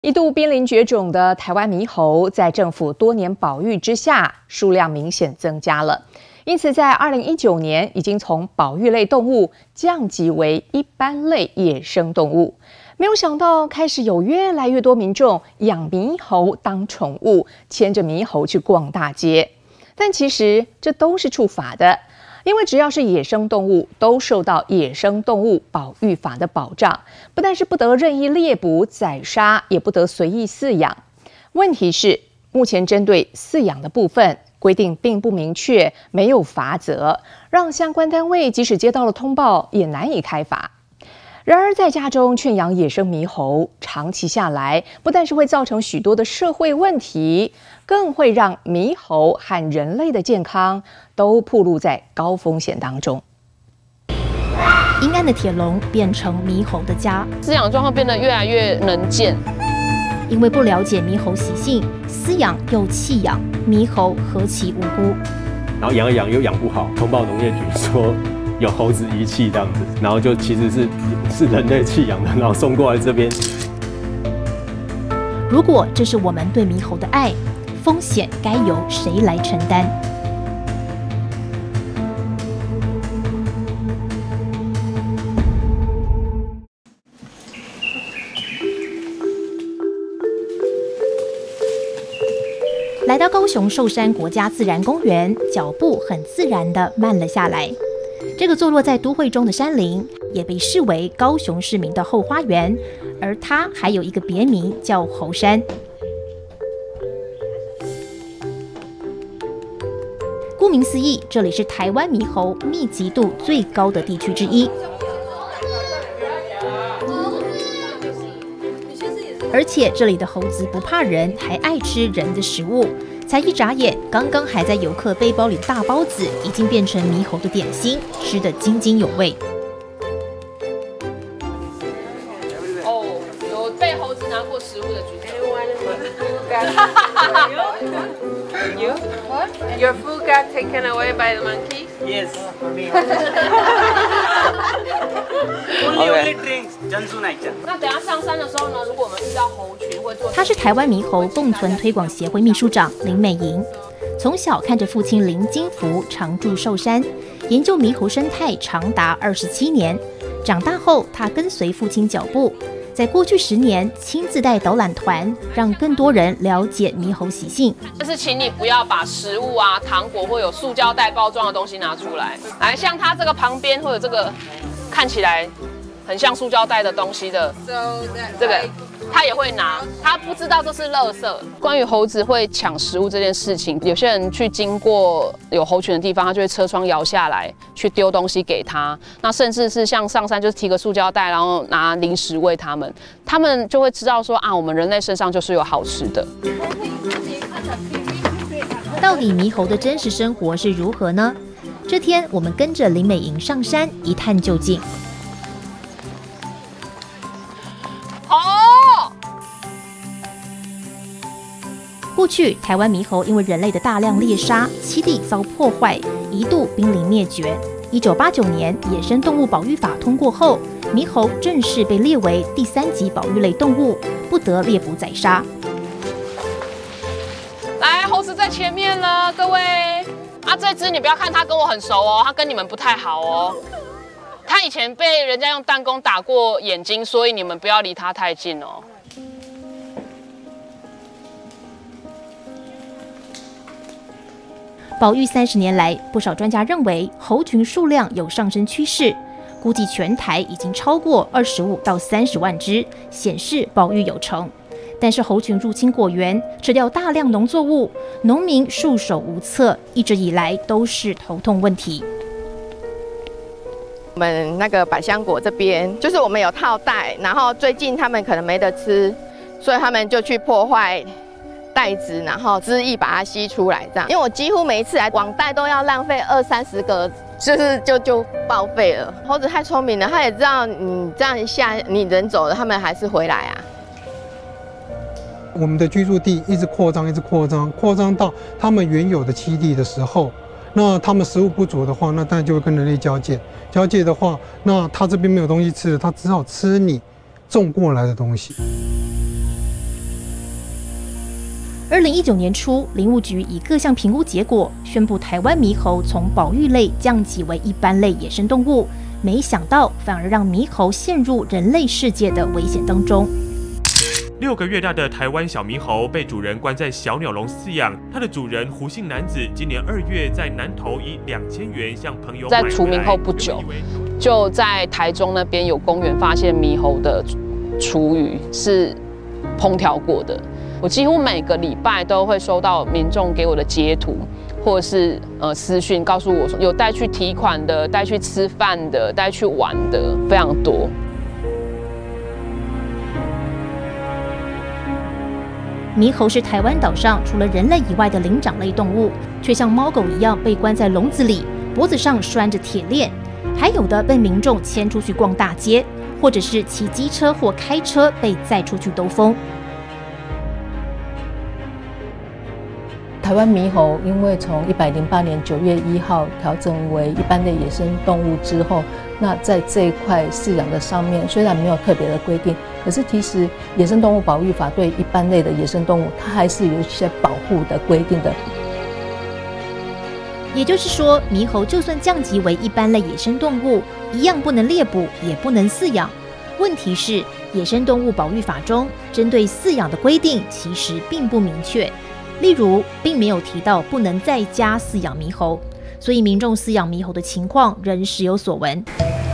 一度濒临绝种的台湾猕猴，在政府多年保育之下，数量明显增加了。因此，在2019年已经从保育类动物降级为一般类野生动物。没有想到，开始有越来越多民众养猕猴当宠物，牵着猕猴去逛大街。但其实这都是触法的。 因为只要是野生动物，都受到《野生动物保育法》的保障，不但是不得任意猎捕、宰杀，也不得随意饲养。问题是，目前针对饲养的部分规定并不明确，没有罚则，让相关单位即使接到了通报，也难以开罚。 然而，在家中圈养野生猕猴，长期下来，不但是会造成许多的社会问题，更会让猕猴和人类的健康都暴露在高风险当中。 阴暗的铁笼变成猕猴的家， 饲养状况变得越来越能见。 因为不了解猕猴习性，饲养又弃养，猕猴何其无辜。 然后养一养又养不好，通报农业局说。 有猴子遗弃这样子，然后就其实是人类弃养的，然后送过来这边。 如果这是我们对猕猴的爱，风险该由谁来承担？来到高雄寿山国家自然公园，脚步很自然地慢了下来。 这个坐落在都会中的山林，也被视为高雄市民的后花园，而它还有一个别名叫猴山。顾名思义，这里是台湾猕猴密集度最高的地区之一。而且这里的猴子不怕人，还爱吃人的食物。 才一眨眼，刚刚还在游客背包里的大包子，已经变成猕猴的点心，吃得津津有味。 哦，有被猴子拿过食物的举手。You? What? Your food got taken away by the monkeys? Yes. Only drinks Jansu Naija. 那等下上山的时候呢？如果我们遇到猴群，会做。 她是台湾猕猴共存推广协会秘书长林美莹。从小看着父亲林金福常驻寿山，研究猕猴生态长达27年。长大后，她跟随父亲脚步。 在过去10年，亲自带导览团，让更多人了解猕猴习性。 就是请你不要把食物啊、糖果或有塑胶袋包装的东西拿出来。来，像它这个旁边或者这个看起来很像塑胶袋的东西的，这个他也会拿，他不知道这是垃圾。关于猴子会抢食物这件事情，有些人去经过有猴群的地方，他就会车窗摇下来去丢东西给他。那甚至是像上山就是提个塑胶袋，然后拿零食喂他们，他们就会知道说啊，我们人类身上就是有好吃的。 到底猕猴的真实生活是如何呢？这天我们跟着林美莹上山一探究竟。 过去，台湾猕猴因为人类的大量猎杀，栖地遭破坏，一度濒临灭绝。1989年《野生动物保育法》通过后，猕猴正式被列为第3级保育类动物，不得猎捕宰杀。 来，猴子在前面了，各位。啊，这只你不要看它跟我很熟哦，它跟你们不太好哦。它以前被人家用弹弓打过眼睛，所以你们不要离它太近哦。 保育30年来，不少专家认为猴群数量有上升趋势，估计全台已经超过25到30万只，显示保育有成。但是猴群入侵果园，吃掉大量农作物，农民束手无策，一直以来都是头痛问题。 我们那个百香果这边，就是我们有套袋，然后最近他们可能没得吃，所以他们就去破坏 袋子，然后汁液把它吸出来，这样。因为我几乎每一次来网袋都要浪费20-30个，就报废了。猴子太聪明了，它也知道你这样一下，你人走了，它们还是回来啊。 我们的居住地一直扩张，一直扩张，扩张到他们原有的栖地的时候，那他们食物不足的话，那当然就会跟人类交界。交界的话，那他这边没有东西吃，他只好吃你种过来的东西。 2019年初，林务局以各项评估结果宣布，台湾猕猴从保育类降级为一般类野生动物。没想到，反而让猕猴陷入人类世界的危险当中。 6个月大的台湾小猕猴被主人关在小鸟笼饲养，它的主人胡姓男子今年2月在南投以2000元向朋友在除猕后不久，就在台中那边有公园发现猕猴的厨余是烹调过的。我几乎每个礼拜都会收到民众给我的截图，或者是私讯告诉我说有带去提款的、带去吃饭的、带去玩的，非常多。 猕猴是台湾岛上除了人类以外的灵长类动物，却像猫狗一样被关在笼子里，脖子上拴着铁链，还有的被民众牵出去逛大街，或者是骑机车或开车被载出去兜风。 台湾猕猴因为从108年9月1号调整为一般的野生动物之后，那在这一块饲养的上面虽然没有特别的规定，可是其实野生动物保育法对一般类的野生动物，它还是有一些保护的规定的。 也就是说，猕猴就算降级为一般类野生动物，一样不能猎捕，也不能饲养。问题是，野生动物保育法中针对饲养的规定其实并不明确。例如，并没有提到不能在家饲养猕猴，所以民众饲养猕猴的情况仍时有所闻。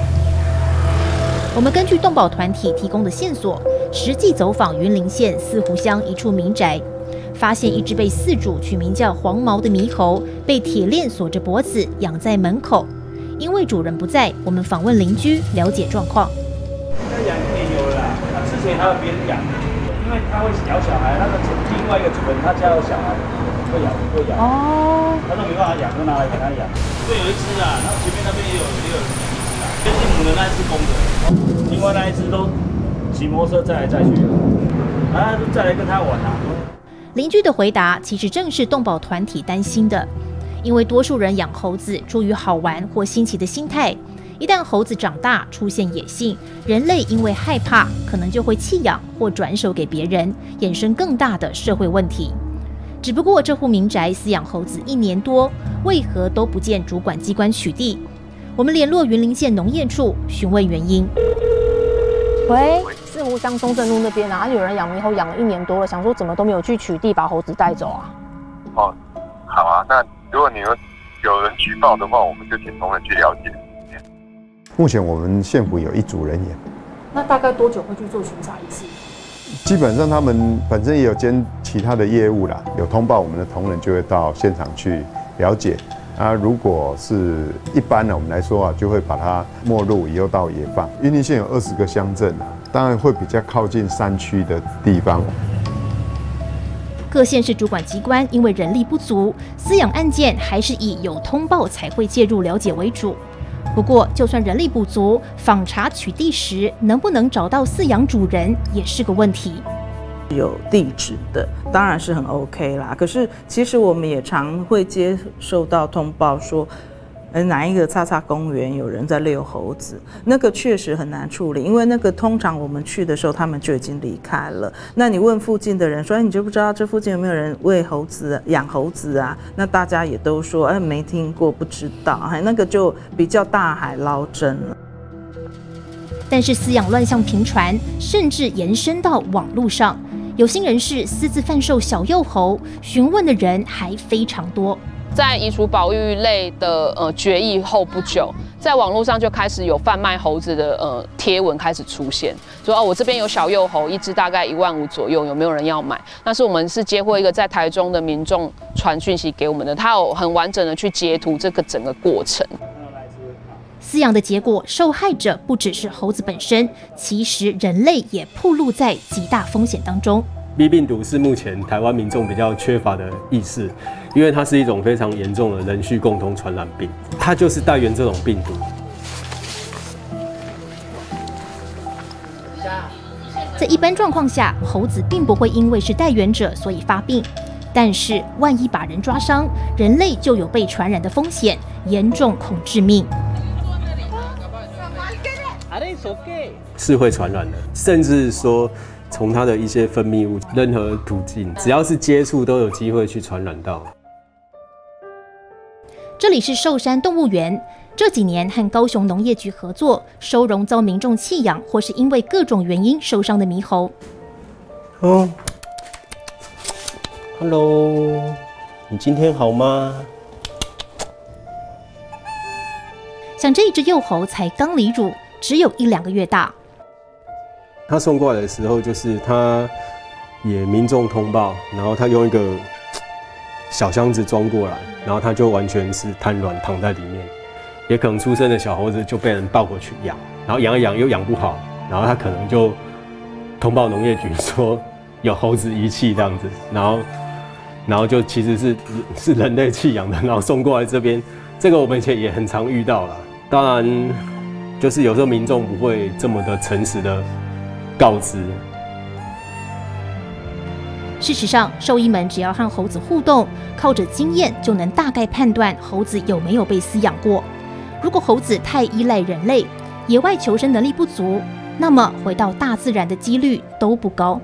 我们根据动保团体提供的线索，实际走访云林县四湖乡一处民宅，发现一只被饲主取名叫黄毛的猕猴，被铁链锁着脖子养在门口。因为主人不在，我们访问邻居了解状况。 他养也有了啦，之前还有别人养。因为他会咬小孩，那个另外一个主人他家有小孩，会咬。哦。他说没办法养，就拿来给他养。这有一只啊，然后前面那边也有一只，这是母的，那一只公的，另外那一只都骑摩托车载来载去的，然后再来跟他玩啊。 邻居的回答其实正是动保团体担心的，因为多数人养猴子出于好玩或新奇的心态。一旦猴子长大出现野性，人类因为害怕，可能就会弃养或转手给别人，衍生更大的社会问题。只不过这户民宅饲养猴子1年多，为何都不见主管机关取缔？我们联络云林县农业处询问原因。 喂，四湖乡中正路那边啊，有人养猕猴养了1年多了，想说怎么都没有去取缔把猴子带走啊？ 哦，好啊，那如果你有人举报的话，我们就请同仁去了解。 目前我们县府有1组人员， 那大概多久会去做巡查一次？ 基本上他们本身也有兼其他的业务啦，有通报我们的同仁就会到现场去了解。啊，如果是一般呢，我们来说啊，就会把它没入以后到野放。云林县有20个乡镇啊，当然会比较靠近山区的地方。 各县市主管机关因为人力不足，饲养案件还是以有通报才会介入了解为主。不过，就算人力不足，访查取缔时能不能找到饲养主人也是个问题。 有地址的当然是很 OK 啦，可是其实我们也常会接受到通报说，哪一个叉叉公园有人在遛猴子，那个确实很难处理，因为那个通常我们去的时候他们就已经离开了。那你问附近的人说，你就不知道这附近有没有人喂猴子、养猴子啊？那大家也都说，没听过，不知道，那个就比较大海捞针了。 但是饲养乱象频传，甚至延伸到网络上，有心人士私自贩售小幼猴，询问的人还非常多。 在移除保育类的决议后不久，在网络上就开始有贩卖猴子的贴文开始出现，说我这边有小幼猴，一只大概15000左右，有没有人要买？那是我们是接获一个在台中的民众传讯息给我们的，他有很完整的去截图这个整个过程。 饲养的结果，受害者不只是猴子本身，其实人类也暴露在极大风险当中。 B 病毒是目前台湾民众比较缺乏的意识，因为它是一种非常严重的人畜共同传染病，它就是带源这种病毒。 在一般状况下，猴子并不会因为是带源者所以发病，但是万一把人抓伤，人类就有被传染的风险，严重恐致命。 是会传染的，甚至说从它的一些分泌物，任何途径，只要是接触都有机会去传染到。 这里是寿山动物园，这几年和高雄农业局合作，收容遭民众弃养或是因为各种原因受伤的猕猴。 哦 ，Hello， 你今天好吗？ 像这一只幼猴才刚离乳，只有1-2个月大。 他送过来的时候，就是他也民众通报，然后他用一个小箱子装过来，然后他就完全是瘫软躺在里面，也可能出生的小猴子就被人抱过去养，然后养一养又养不好，然后他可能就通报农业局说有猴子遗弃这样子，然后就其实是人类弃养的，然后送过来这边，这个我们以前也很常遇到啦。当然，就是有时候民众不会这么的诚实的告知。 事实上，兽医们只要和猴子互动，靠着经验就能大概判断猴子有没有被饲养过。如果猴子太依赖人类，野外求生能力不足，那么回到大自然的几率都不高。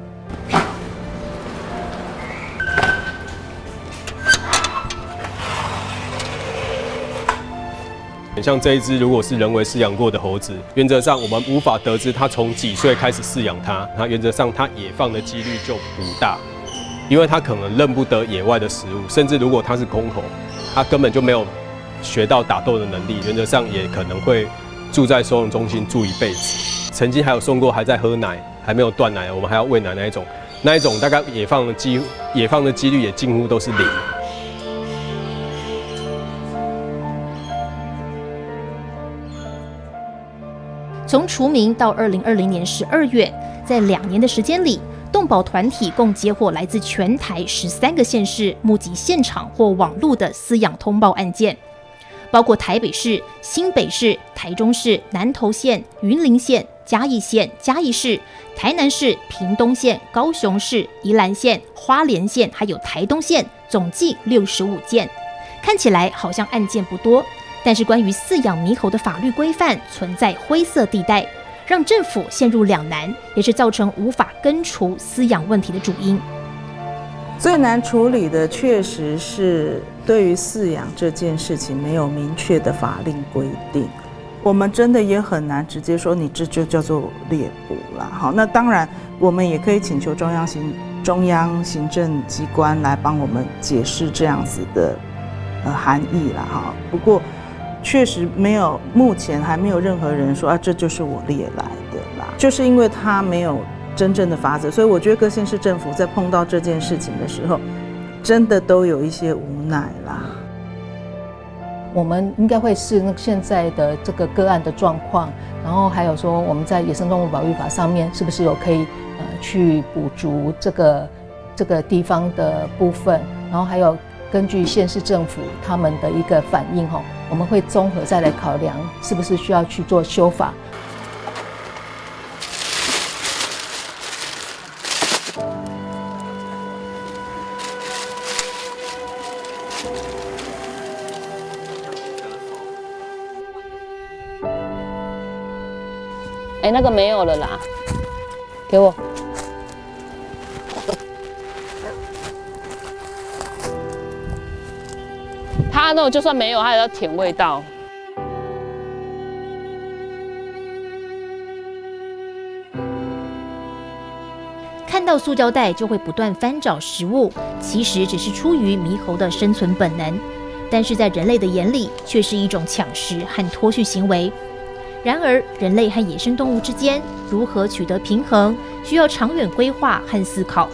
像这一只如果是人为饲养过的猴子，原则上我们无法得知它从几岁开始饲养它，那原则上它野放的几率就不大，因为它可能认不得野外的食物，甚至如果它是公猴，它根本就没有学到打斗的能力，原则上也可能会住在收容中心住一辈子。曾经还有送过还在喝奶，还没有断奶，我们还要喂奶那一种大概野放的几率也近乎都是0。 从除名到2020年12月，在2年的时间里，动保团体共接获来自全台13个县市目击现场或网络的饲养通报案件，包括台北市、新北市、台中市、南投县、云林县、嘉义县、嘉义市、台南市、屏东县、高雄市、宜兰县、花莲县，还有台东县，总计65件。看起来好像案件不多，但是关于饲养猕猴的法律规范存在灰色地带，让政府陷入两难，也是造成无法根除饲养问题的主因。 最难处理的确实是对于饲养这件事情没有明确的法令规定，我们真的也很难直接说你这就叫做猎捕啦。好，那当然我们也可以请求中央行政机关来帮我们解释这样子的含义啦。哈，不过确实没有，目前还没有任何人说这就是我猎来的啦，就是因为他没有真正的法则，所以我觉得各县市政府在碰到这件事情的时候，真的都有一些无奈啦。 我们应该会视现在的这个个案的状况，然后还有说我们在野生动物保育法上面是不是有可以去补足这个地方的部分，然后还有根据县市政府他们的一个反应我们会综合再来考量是不是需要去做修法。 那个没有了啦，给我。它那种就算没有，它也要舔味道。 看到塑胶袋就会不断翻找食物，其实只是出于猕猴的生存本能，但是在人类的眼里却是一种抢食和脱序行为。然而，人类和野生动物之间如何取得平衡，需要长远规划和思考。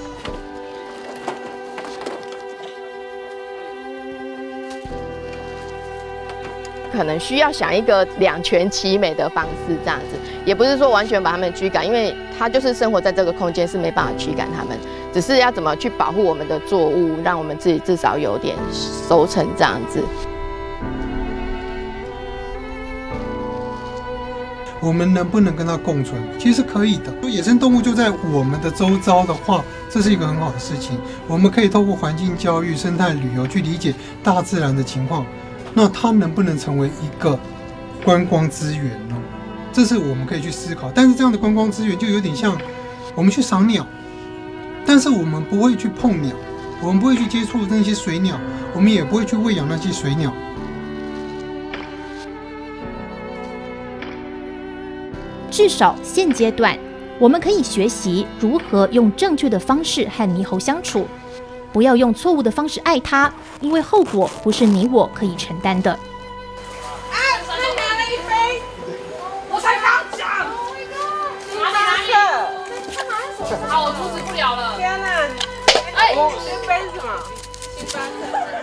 可能需要想一个两全其美的方式，这样子，也不是说完全把他们驱赶，因为他就是生活在这个空间，是没办法驱赶他们，只是要怎么去保护我们的作物，让我们自己至少有点收成这样子。 我们能不能跟它共存？其实可以的。野生动物就在我们的周遭的话，这是一个很好的事情。我们可以透过环境教育、生态旅游去理解大自然的情况。那它能不能成为一个观光资源呢？这是我们可以去思考。但是这样的观光资源就有点像我们去赏鸟，但是我们不会去碰鸟，我们不会去接触那些水鸟，我们也不会去喂养那些水鸟。 至少现阶段，我们可以学习如何用正确的方式和猕猴相处，不要用错误的方式爱它，因为后果不是你我可以承担的。 好，我阻止不了了。 天哪！哎，新杯是什么？新杯。